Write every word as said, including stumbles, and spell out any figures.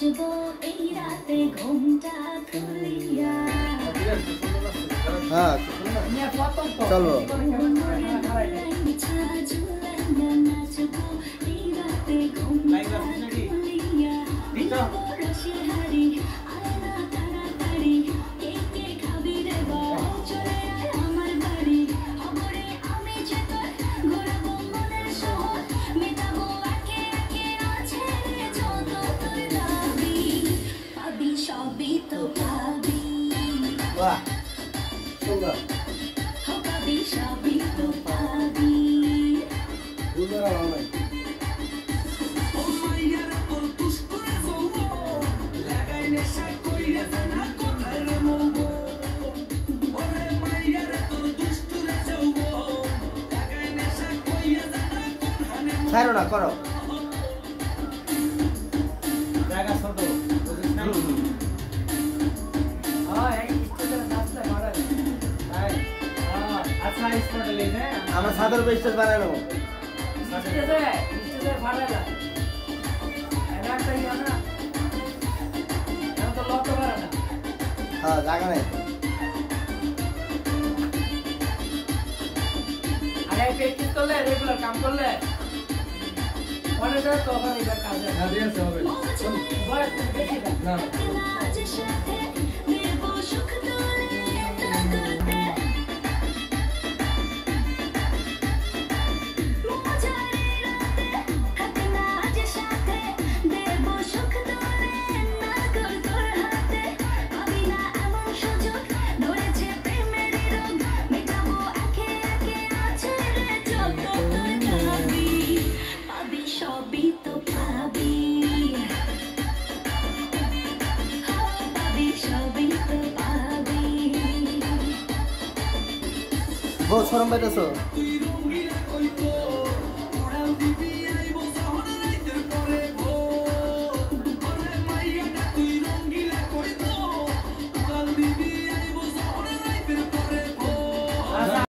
নাচবো এই রাতে ঘুমটা খুলিয়া হ্যাঁ চলো নাচবো এই রাতে ঘুমটা খুলিয়া বসে হারি আয়না তাড়াতাড়ি কে কে খাবি রে বল চলে আয় আমার বাড়ি খবরে আমি যে তোর ঘোরাবো মনের শহর মেটাবো একে একে আছে রে যত তোর দাবি পাবি সবই তো পাবি বাহ সুন্দর পাবি সবই তো পাবি বুঝরা ভাই ছাড়ো না করো জায়গা ছোট বুঝিস না হ্যাঁ এই স্টেজে নাচলে মারা তাই হ্যাঁ আচ্ছা স্পটে লেনে আমরা সাদর বেস্টেজ বানানো স্টেজে স্টেজে ফাড়া না এরা তাই না তো লক করে না হ্যাঁ জায়গা নাই আরে প্র্যাকটিস করলে রেগুলার কাম করলে মনে যায় তো হবে এটা কাজে না দিয়েছে হবে বয় দেখি না আজ সাথে দেব সুখ তোরে তোরতে মজারে রাতে থাকনা আজ সাথে দেব সুখ তোরে না কর তোর হাতে পাবি না এমন সুযোগ ধরেছে প্রেমের রোগ মেটাবো একে একে আছে রে যত তোর দাবি পাবি সবই তো পাবি পাবি সবই তো পাবি বহুত শরম পাইতেছো